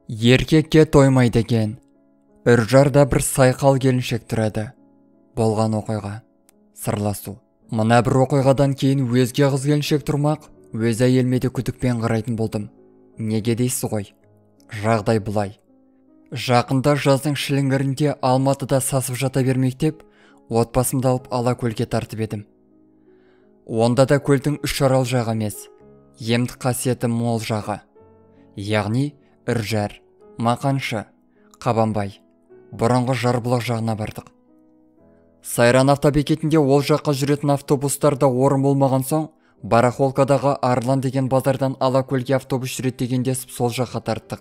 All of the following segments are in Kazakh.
Еркекке тоймайды екен. Үржарда бір сайқал келіншек тұрады. Болған оқиға. Сырласу. Мына бір оқиғадан кейін өзге қыз келіншек тұрмақ, өз әйеліме де күдікпен қарайтын болдым. Неге дейсіз ғой? Жағдай бұлай. Жақында жаздың шіліңгірінде Алматыда сасып жата бермек деп, отбасымды алып Алакөлге тартып едім. Онда да көлдің үш арал жағы емес, емдік қасиеті мол жағы. Яғни Үржар, Мақаншы, Қабанбай, бұрынғы Жарбұлақ жағына бардық. Сайран автобекетінде ол жаққа жүретін автобустарда орын болмаған соң, барахолкадағы Арлан деген базардан Алакөлге автобус жүреді дегендесіп сол жаққа тарттық.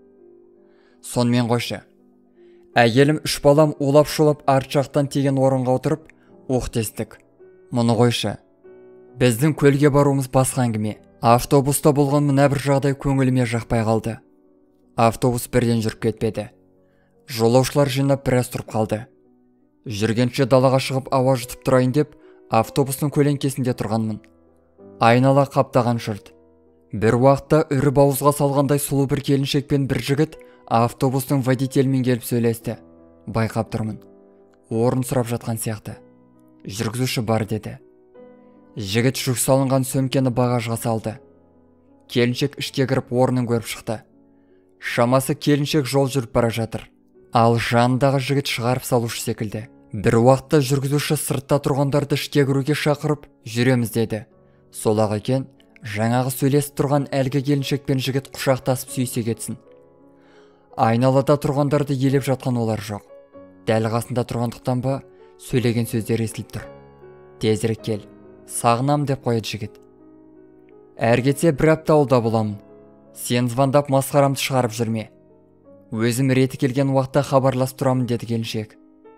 Сонымен қойшы. Әйелім үш балам улап-шулап арт жақтан теген орынға отырып, дестік. Мұны қойшы. Біздің көлге баруымыз басқа әңгіме. Автобуста болған мына бір жағдай көңіліме жақпай қалды. Автобус бірден жүріп кетпеді. Жолаушылар жинап біраз тұрып қалды. Жүргенше далаға шығып ауа жұтып тұрайын деп, автобустың көлеңкесінде тұрғанмын. Айнала қаптаған жұрт. Бір уақытта үріп ауызға салғандай сұлу бір келіншек пен бір жігіт автобустың водителімен келіп сөйлесті. Байқап тұрмын. Орын сұрап жатқан сияқты. Жүргізуші бар деді. Жігіт жүк салынған сөмкені багажға салды. Келіншек ішке кіріп орнын көріп шықты. Шамасы келіншек жол жүріп бара жатыр. Ал жанындағы жігіт шығарып салушы секілді. Бір уақытта жүргізуші сыртта тұрғандарды ішке кіруге шақырып, жүреміз деді. Сол-ақ екен, жаңағы сөйлесіп тұрған әлгі келіншек пен жігіт құшақтасып сүйісе кетсін. Айналада тұрғандарды елеп жатқан олар жоқ. Дәл қасында тұрғандықтан ба, сөйлеген сөздер естіліп тұр. Тезірек кел, сағынам деп қояды жігіт. Әр кетсе бір апта ауылда боламын. Сен звондап масқарамды шығарып жүрме. Өзім реті келген уақытта хабарласып тұрамын деді келіншек.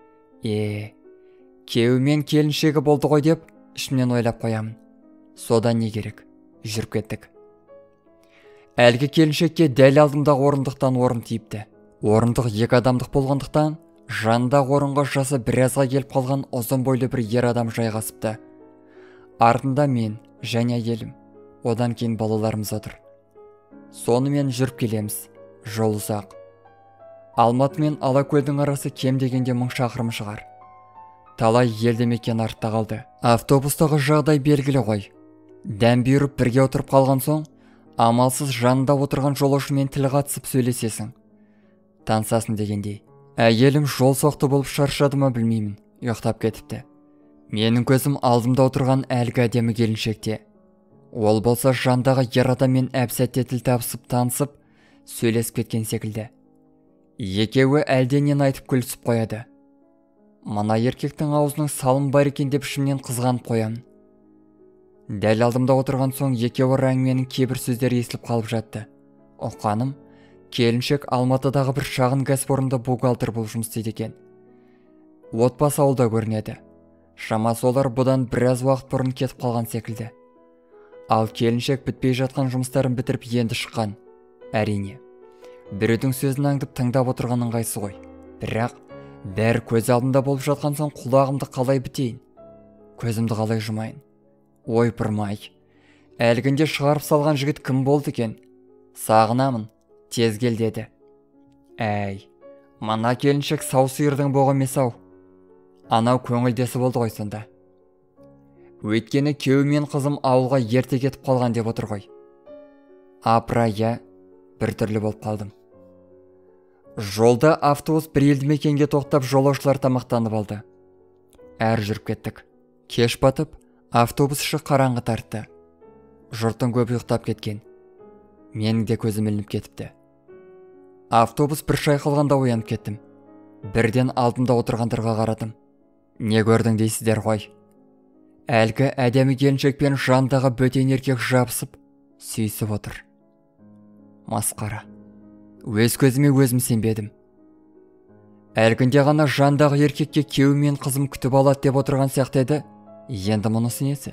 Кеуі мен келіншегі болды ғой деп, ішімнен ойлап қоямын. Содан не керек? Жүріп кеттік. Әлгі келіншекке дәл алдымдағы орындықтан орын тиіпті. Орындық екі адамдық болғандықтан, жанындағы орынға жасы біразға келіп қалған ұзын бойлы бір ер адам жайғасыпты. Артында мен және әйелім, одан кейін балаларымыз отыр. Сонымен жүріп келеміз. Жол ұзақ. Алматы мен Алакөлдің арасы кем дегенде 1000 шақырым шығар. Талай елді мекен артта қалды. Автобустағы жағдай белгілі ғой. Дәм беріп бірге отырып қалған соң, амалсыз жанында отырған жолаушымен тіл қатысып сөйлесесің. Тансасын дегендей. Әйелім жол соқты болып шаршады ма білмеймін, ұйықтап кетіпті. Менің көзім алдымда отырған әлгі әдемі келіншекте. Ол болса жандағы ер адаммен әп-сәтте тіл табысып танысып, сөйлесіп кеткен секілді. Екеуі әлденен айтып күлісіп қояды. Мына еркектің аузының салым бар екен деп ішімнен қызғанып қоямын. Дәл алдымда отырған соң екеуі әңгіменің кейбір сөздері естіліп қалып жатты. Оққаным, келіншек Алматыдағы бір шағын кәсіпорында бухгалтер болып жұмыс істейді екен. Отбасы ауылда көрінеді. Шамасы олар бұдан біраз уақыт бұрын кетіп қалған секілді. Ал келіншек бітпей жатқан жұмыстарын бітіріп енді шыққан. Әрине. Біреудің сөзін аңдып тыңдап отырған ыңғайсыз ғой. Бірақ бәрі көз алдымда болып жатқан соң құлағымды қалай бітейін? Көзімді қалай жұмайын? Ой пырмай. Әлгінде шығарып салған жігіт кім болды екен? Сағынамын, тез кел деді. Мана келіншек сау сиырдың боғы емес ау. Анау көңілдесі болды ғой сонда. Өйткені кеуі мен қызым ауылға ерте кетіп қалған деп отыр ғой. Апырай, бір түрлі болып қалдым. Жолда автобус бір елді мекенге тоқтап жолаушылар тамақтанып алды. Әр жүріп кеттік. Кеш батып, автобус іші қараңғы тартты. Жұрттың көбі ұйықтап кеткен. Менің де көзім ілініп кетіпті. Автобус бір шайқалғанда оянып кеттім. Бірден алдымда отырғандарға қарадым. Не көрдің дейсіздер ғой? Әлгі әдемі келіншекпен жандағы бөтен еркек жабысып, сүйісіп отыр. Масқара. Өз көзіме өзім сенбедім. Әлгінде ғана жандағы еркекке кеуі мен қызым күтіп алады деп отырған сияқты еді, енді мұнысы несі?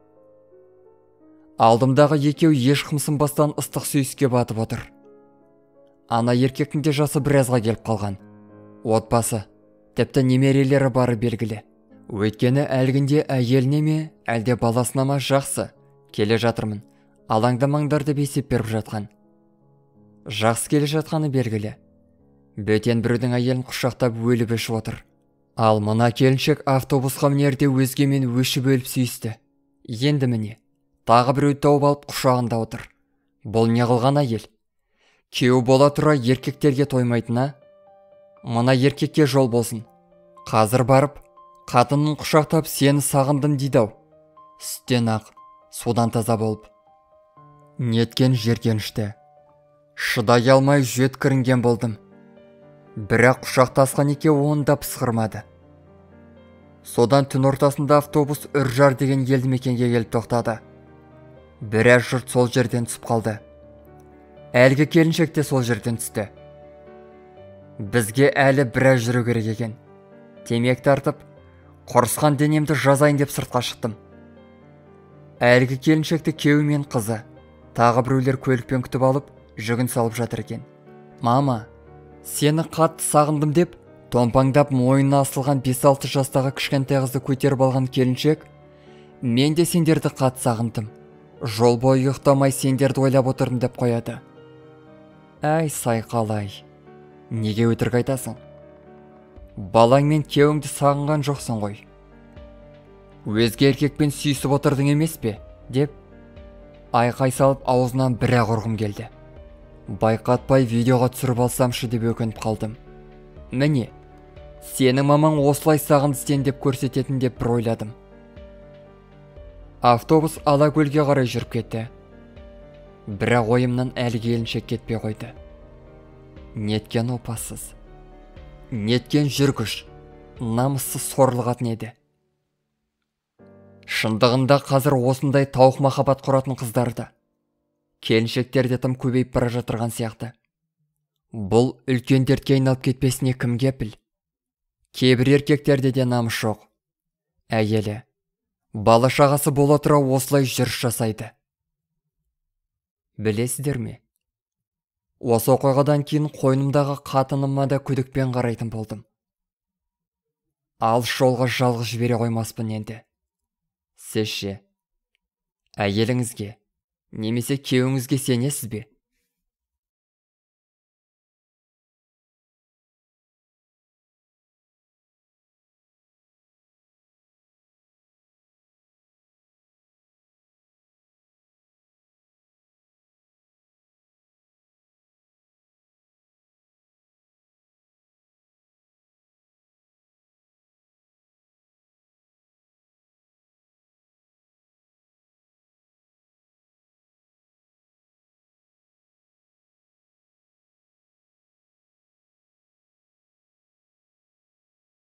Алдымдағы екеу еш қымсынбастан ыстық сүйіске батып отыр. Ана еркектің де жасы біразға келіп қалған. Отбасы, тіпті немерелері бары белгілі. Өйткені әлгінде әйеліне ме, әлде баласына ма жақсы, келе жатырмын, алаңдамаңдар деп есеп беріп жатқан. жақсы келе жатқаны белгілі. Бөтен біреудің әйелін құшақтап өліп өшіп отыр. Ал мына келіншек автобусқа мінерде өзгемен өшіп өліп сүйісті. Енді міне, тағы біреуді тауып алып құшағында отыр. Бұл не қылған әйел? Күйеу бола тұра еркектерге тоймайтына? Мына еркекке жол болсын. Қазір барып, қатынын құшақтап сені сағындым дейді-ау. Сүттен ақ, судан таза болып. Неткен жеркенішті. Шыдай алмай жөткірінген болдым. Бірақ құшақтасқан екеуі оны да пысқырмады. Содан түн ортасында автобус Үржар деген елді мекенге келіп тоқтады. Біраз жұрт сол жерден түсіп қалды. Әлгі келіншек те сол жерден түсті. Бізге әлі біраз жүру керек екен. Темек тартып, құрысқан денемді жазайын деп сыртқа шықтым. Әлгі келіншекті күйеуі мен қызы, тағы біреулер көлікпен күтіп алып, жүгін салып жатыр екен. Мама, сені қатты сағындым деп, томпаңдап мойнына асылған 5-6 жастағы кішкентай қызды көтеріп алған келіншек, мен де сендерді қатты сағындым. Жол бойы ұйықтамай сендерді ойлап отырдым деп қояды. Әй сайқалай, неге өтірік айтасың? Балаң мен күйеуіңді сағынған жоқсың ғой. Өзге еркекпен сүйісіп отырдың емес пе? Деп айқай салып аузынан бір-ақ ұрғым келді. Байқатпай видеоға түсіріп алсамшы деп өкініп қалдым. Міне, сенің мамаң осылай сағынды сен деп көрсететін деп бір ойладым. Автобус Алакөлге қарай жүріп кетті. Бірақ ойымнан әлі келіншек кетпей қойды. Неткен опасыз, неткен жүргіш, намыссыз сорлығатын еді. Шындығында қазір осындай тауық махаббат құратын қыздарды, келіншектерде тым көбейіп бара жатырған сияқты. Бұл үлкен дертке айналып кетпесіне кім кепіл? Кейбір еркектерде де намыс жоқ. Әйелі, бала шағасы бола тұра осылай жүріс жасайды. Білесіздер ме? Осы оқиғадан кейін қойнымдағы қатыныма да күдікпен қарайтын болдым. Алыс жолға жалғыз жібере қоймаспын енді. Сіз ше, әйеліңізге немесе күйеуіңізге сенесіз бе?